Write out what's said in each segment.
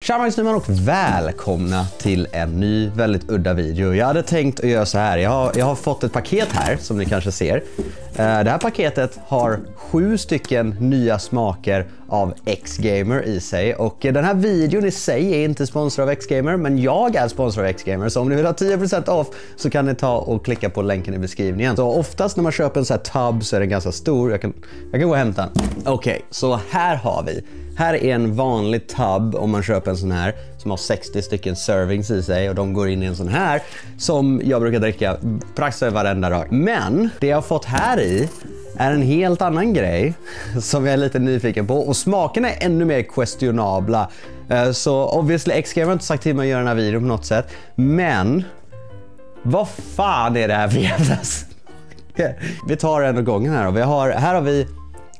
Tja Magnus och välkomna till en ny väldigt udda video. Jag hade tänkt att göra så här. Jag har fått ett paket här som ni kanske ser. Det här paketet har 7 stycken nya smaker av X-Gamer i sig. Och den här videon i sig är inte sponsrad av X-Gamer, men jag är sponsrad av X-Gamer. Så om ni vill ha 10% off så kan ni ta och klicka på länken i beskrivningen. Så oftast när man köper en sån här tub så är den ganska stor. Jag kan gå och hämta den. Okej, så här har vi. Här är en vanlig tub om man köper en sån här som har 60 stycken servings i sig och de går in i en sån här som jag brukar dricka praktiskt varenda dag. Men det jag har fått här i är en helt annan grej som jag är lite nyfiken på och smakerna är ännu mer questionabla. Så obviously X-Gamer har inte sagt till mig att göra den här videon på något sätt. Men vad fan är det här för jävla smaker? Vi tar en gången här och här har vi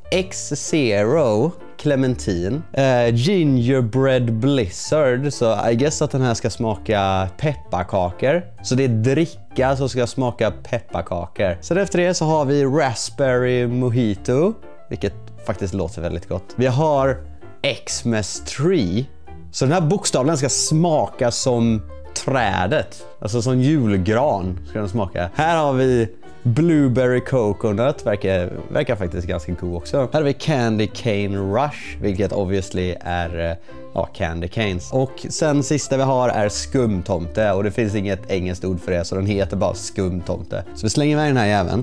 X-Zero Clementine, Gingerbread Blizzard, så I guess att den här ska smaka pepparkakor. Så det är dricka som ska smaka pepparkakor. Sen efter det så har vi Raspberry Mojito, vilket faktiskt låter väldigt gott. Vi har Xmas Tree, så den här bokstavligen ska smaka som trädet, alltså som julgran ska den smaka. Här har vi Blueberry Coconut, verkar faktiskt ganska god också. Här har vi Candy Cane Rush, vilket obviously är Candy Canes. Och sen sista vi har är skumtomte, och det finns inget engelskt ord för det, så den heter bara skumtomte. Så vi slänger med den här jäveln.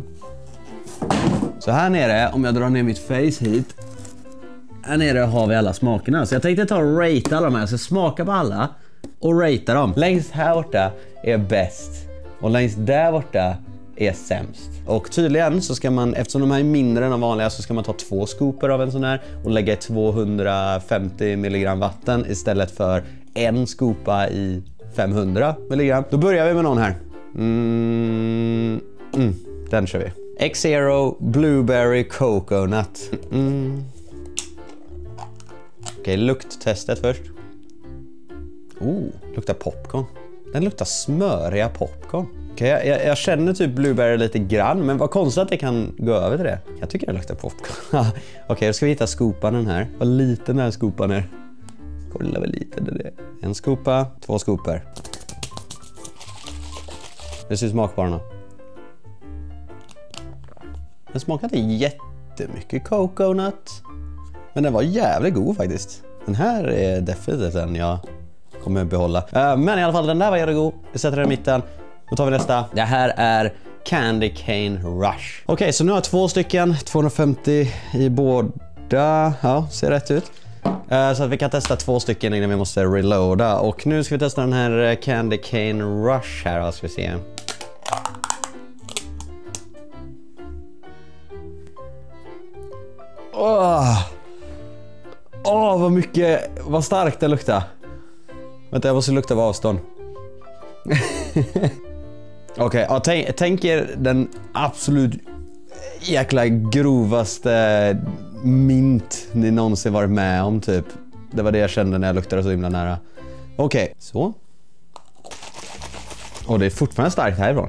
Så här nere, om jag drar ner mitt face hit, här nere har vi alla smakerna. Så jag tänkte ta och rate alla de här, jag ska smaka på alla och rate dem. Längst här borta är bäst och längst där borta är sämst. Och tydligen så ska man, eftersom de här är mindre än de vanliga, så ska man ta 2 skopor av en sån här och lägga i 250 mg vatten istället för en skopa i 500 mg. Då börjar vi med någon här. Den kör vi. X-Zero Blueberry Coconut. Okej, lukttestet först. Luktar popcorn. Den luktar smöriga popcorn. Okay, jag känner typ blueberry lite grann, men vad konstigt att det kan gå över till det. Jag tycker det luktar popcorn. Okej, då ska vi hitta skopan den här. Vad liten den här skopan är. Kolla vad liten det är. En skopa, 2 skopor. Det ser smak på den. Den smakar inte jättemycket coconut, men den var jävligt god faktiskt. Den här är definitivt den jag kommer behålla. Men i alla fall, den där var jävligt god. Vi sätter den i mitten. Då tar vi nästa. Det här är Candy Cane Rush. Okej, så nu har jag 2 stycken. 250 i båda. Ja, ser rätt ut. Så att vi kan testa 2 stycken innan vi måste reloada. Och nu ska vi testa den här Candy Cane Rush här. Ska vi se. Vad starkt det luktar. Vänta, jag måste lukta på avstånd. Okej, tänk er den absolut jäkla grovaste mint ni någonsin varit med om typ. Det var det jag kände när jag luktade så himla nära. Okej, så. Och det är fortfarande starkt härifrån.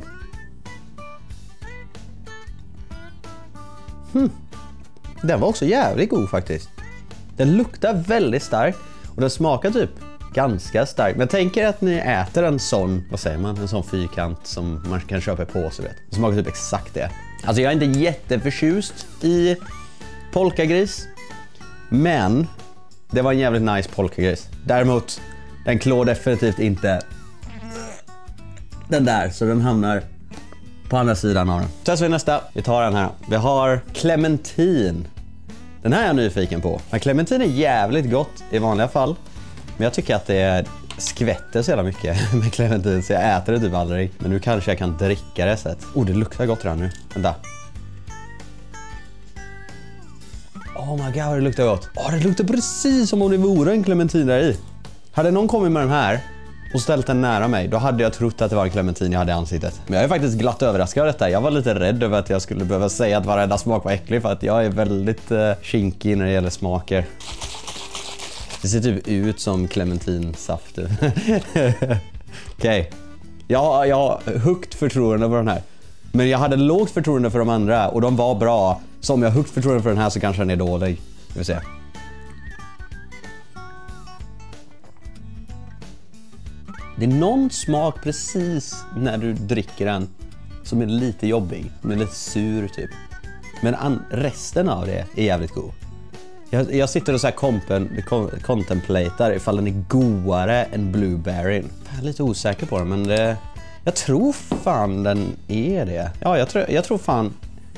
Den var också jävligt god faktiskt. Den luktar väldigt starkt och den smakar typ ganska starkt. Men tänk er att ni äter en sån, vad säger man, en sån fyrkant som man kan köpa i påse, vet. Det smakar typ exakt det. Alltså jag är inte jätteförtjust i polkagris, men det var en jävligt nice polkagris. Däremot, den klår definitivt inte den där, så den hamnar på andra sidan av den. Testar vi nästa. Vi tar den här. Vi har Clementine. Den här är jag nyfiken på. Men Clementine är jävligt gott i vanliga fall. Men jag tycker att det skvätter så jävla mycket med clementin, så jag äter det typ aldrig. Men nu kanske jag kan dricka det sätt. Det luktar gott redan nu. Vänta. Oh my god, det luktar gott. Det luktar precis som om det vore en clementin där i. Hade någon kommit med den här och ställt den nära mig, då hade jag trott att det var en clementin jag hade i ansiktet. Men jag är faktiskt glatt överraskad av detta. Jag var lite rädd över att jag skulle behöva säga att varenda smak var äcklig, för att jag är väldigt kinkig när det gäller smaker. Det ser typ ut som clementinsaft. Okej. Jag har högt förtroende för den här. Men jag hade lågt förtroende för de andra och de var bra. Så om jag har högt förtroende för den här så kanske den är dålig. Vi får se. Det är någon smak precis när du dricker den som är lite jobbig, som är lite sur typ. Men resten av det är jävligt god. Jag sitter och så här contemplatar ifall den är godare än blueberry. Jag är lite osäker på den, men jag tror fan den är det. Ja, jag tror fan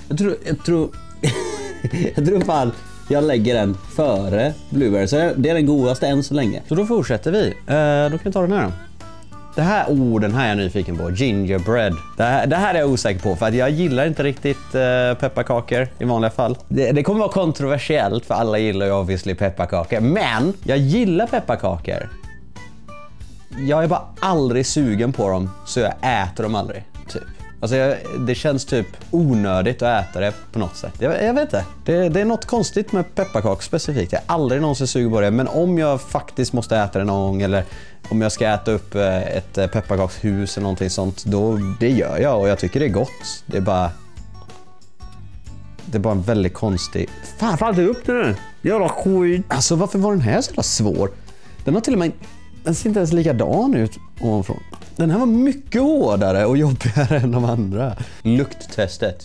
jag lägger den före blueberry. Så det är den godaste än så länge. Så då fortsätter vi. Då kan vi ta den här då. Den här är jag nyfiken på. Gingerbread. Det här är jag osäker på för att jag gillar inte riktigt pepparkakor i vanliga fall. Det kommer vara kontroversiellt för alla gillar ju obviously pepparkakor. Men jag gillar pepparkakor. Jag är bara aldrig sugen på dem så jag äter dem aldrig. Typ. Alltså det känns typ onödigt att äta det på något sätt. Jag vet inte. Det är något konstigt med pepparkakor specifikt. Jag är aldrig någonsin sugen på det. Men om jag faktiskt måste äta det någon gång eller om jag ska äta upp ett pepparkakshus eller någonting sånt, då det gör jag och jag tycker det är gott. Det är bara en väldigt konstig... Fan, fall upp det nu! Jävla skit! Alltså varför var den här så jävla svår? Den har till och med... Den ser inte ens likadan ut ovanifrån. Den här var mycket hårdare och jobbigare än de andra. Lukttestet.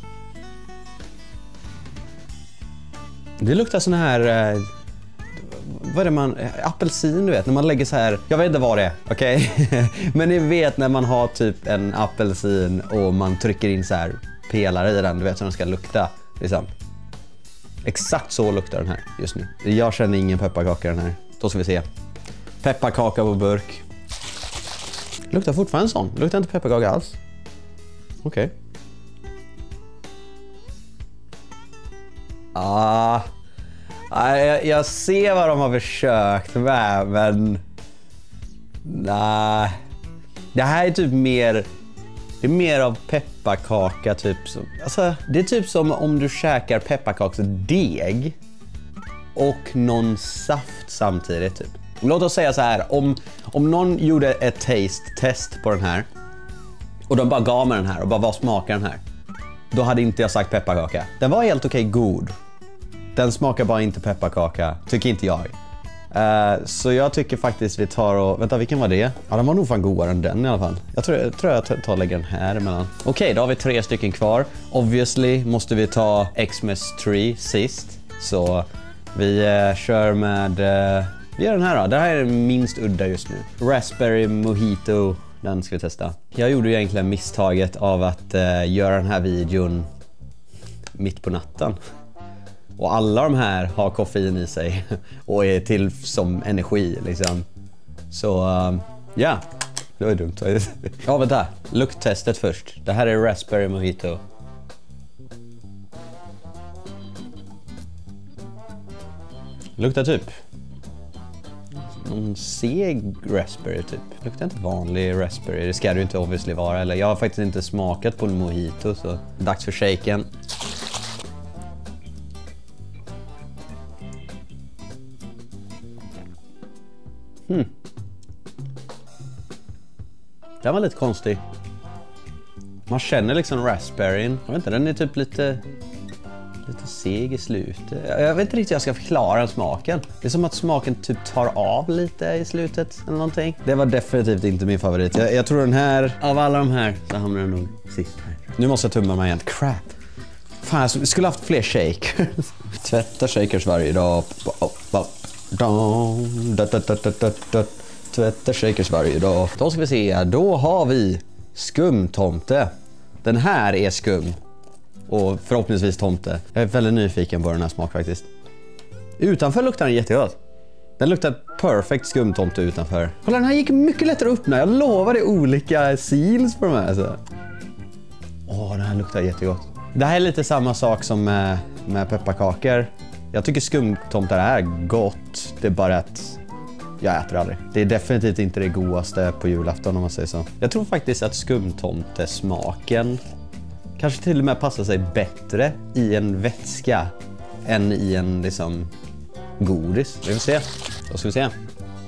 Det luktar sån här... vad är det apelsin, du vet, när man lägger så här, jag vet inte vad det är, okej? Men ni vet när man har typ en apelsin och man trycker in så här pelare i den, du vet, så den ska lukta liksom. Exakt så luktar den här just nu. Jag känner ingen pepparkaka den här. Då ska vi se. Pepparkaka på burk. Luktar fortfarande sån. Luktar inte pepparkaka alls. Okej. Jag ser vad de har försökt med, men nej. Det här är typ mer, det är mer av pepparkaka typ som, alltså det är typ som om du käkar pepparkaksdeg och någon saft samtidigt typ. Låt oss säga så här, om någon gjorde ett taste-test på den här och de bara gav mig den här och bara vad smakar den här? Då hade inte jag sagt pepparkaka. Den var helt okej god. Den smakar bara inte pepparkaka, tycker inte jag. Så jag tycker faktiskt vi tar och... Vänta, vilken var det? Ja, den var nog fan godare än den i alla fall. Jag tror jag tar och lägger den här emellan. Okej, då har vi 3 stycken kvar. Obviously måste vi ta Xmas Tree sist. Så vi kör med... vi gör den här då. Det här är minst udda just nu. Raspberry Mojito. Den ska vi testa. Jag gjorde ju egentligen misstaget av att göra den här videon mitt på natten. Och alla de här har koffein i sig och är till som energi liksom. Så ja, det var dumt. Ja, vänta. Lukttestet först. Det här är Raspberry Mojito. Luktar typ någon seg raspberry typ. Luktar inte vanlig raspberry. Det ska det ju inte obviously vara. Eller jag har faktiskt inte smakat på en mojito, så dags för shaken. Den var lite konstig. Man känner liksom raspberryn. Jag vet inte, den är typ lite seg i slutet. Jag vet inte riktigt hur jag ska förklara den smaken. Det är som att smaken typ tar av lite i slutet eller någonting. Det var definitivt inte min favorit. Jag tror den här, av alla de här, så hamnar den nog sist här. Nu måste jag tumma mig igen. Crap. Fan, jag skulle haft fler shakers. Tvätta shakers varje dag. Tvätta shakers varje dag. Då ska vi se, då har vi skumtomte. Den här är skum. Och förhoppningsvis tomte. Jag är väldigt nyfiken på den här smak faktiskt. Utanför luktar den jättegott. Den luktar perfekt skumtomte utanför. Kolla, den här gick mycket lättare att öppna. Jag lovar, det är olika seals på de här. Alltså. Den här luktar jättegott. Det här är lite samma sak som med pepparkakor. Jag tycker skumtomtar är gott. Det är bara att jag äter aldrig. Det är definitivt inte det godaste på julafton om man säger så. Jag tror faktiskt att skumtomtesmaken kanske till och med passar sig bättre i en vätska än i en liksom godis. Vi får se. Då ska vi se.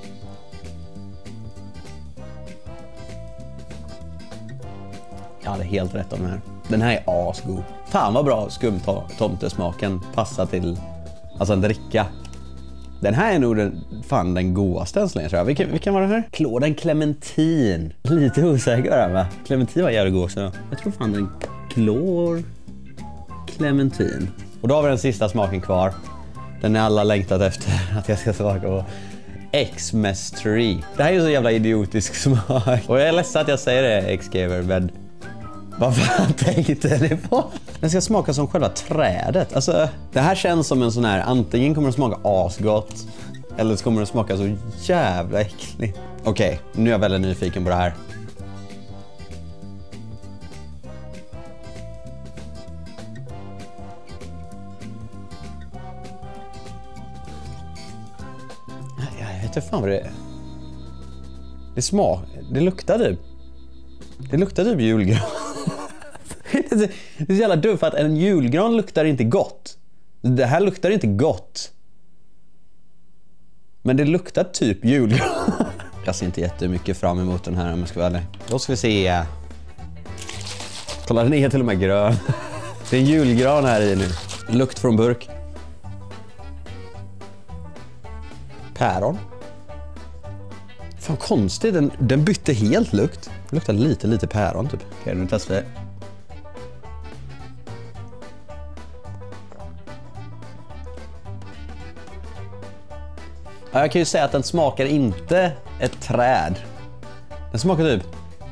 Jag hade helt rätt om den här. Den här är asgod. Fan vad bra skumtomtesmaken passar till alltså en dricka. Den här är nog den godaste än så länge, tror jag. Vilken var den här? Klåden Clementin. Lite osäker där, va? Clementin var jävligt god också. Jag tror fan den klår Clementin. Och då har vi den sista smaken kvar. Den är alla längtat efter att jag ska smaka på. X-Mastery. Det här är ju så jävla idiotisk smak. Och jag är ledsen att jag säger det, X-Gamer, men vad fan tänkte ni på? Den ska smaka som själva trädet. Alltså, det här känns som en sån här, antingen kommer den smaka asgott eller så kommer den smaka så jävla äckligt. Okej, nu är jag väldigt nyfiken på det här. Jag vet inte fan vad det är. Det luktar typ julgran. Det är så jävla dumt för att en julgran luktar inte gott. Det här luktar inte gott. Men det luktar typ julgran. Jag ser inte jättemycket fram emot den här om jag ska vara ärlig. Då ska vi se. Kolla, den är till och med grön. Det är en julgran här i nu. Lukt från burk. Päron. Fan konstigt, den bytte helt lukt. Det luktar lite päron typ. Okej, nu testar vi. Ja, jag kan ju säga att den smakar inte ett träd. Den smakar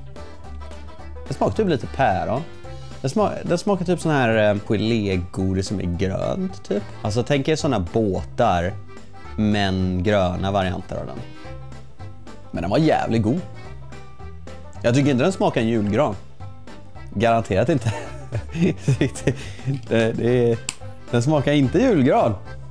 typ lite päron. Den smakar typ sån här gelégodis som är grönt typ. Alltså tänk er såna båtar men gröna varianter av den. Men den var jävligt god. Jag tycker inte den smakar en julgran. Garanterat inte. Den smakar inte julgran.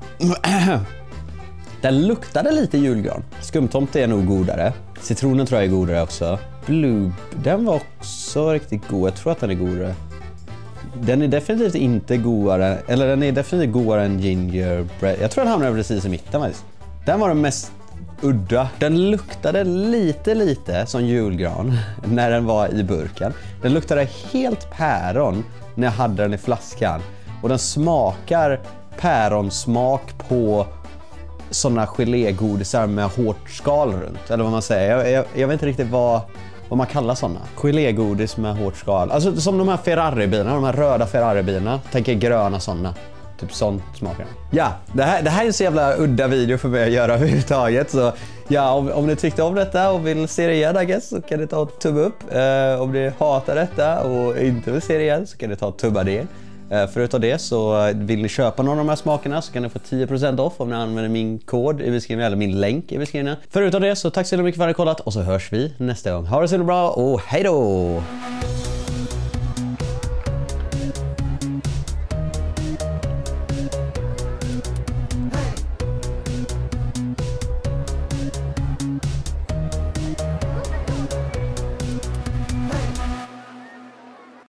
Den luktade lite julgran. Skumtomte är nog godare. Citronen tror jag är godare också. Blue, den var också riktigt god. Jag tror att den är godare. Den är definitivt inte godare. Eller den är definitivt godare än gingerbread. Jag tror den hamnar precis i mitten faktiskt. Den var den mest udda. Den luktade lite som julgran när den var i burken. Den luktade helt päron när jag hade den i flaskan. Och den smakar päronsmak på sådana gelégodisar med hårt skal runt. Eller vad man säger. Jag vet inte riktigt vad man kallar sådana. Gelégodis med hårt skal. Alltså som de här Ferrari-bilarna, de här röda Ferrari-bilarna. Tänker gröna sådana. Typ sånt smakar. Ja, det här är en så jävla udda video för mig att göra överhuvudtaget. Så ja, om ni tyckte om detta och vill se det igen, I guess, så kan ni ta och tumma upp. Om ni hatar detta och inte vill se det igen så kan ni ta och tumma det. Förutom det så vill ni köpa någon av de här smakerna så kan ni få 10% off om ni använder min kod i beskrivningen eller min länk i beskrivningen. Förutom det så tack så mycket för att ni har kollat och så hörs vi nästa gång. Ha det så bra och hej då!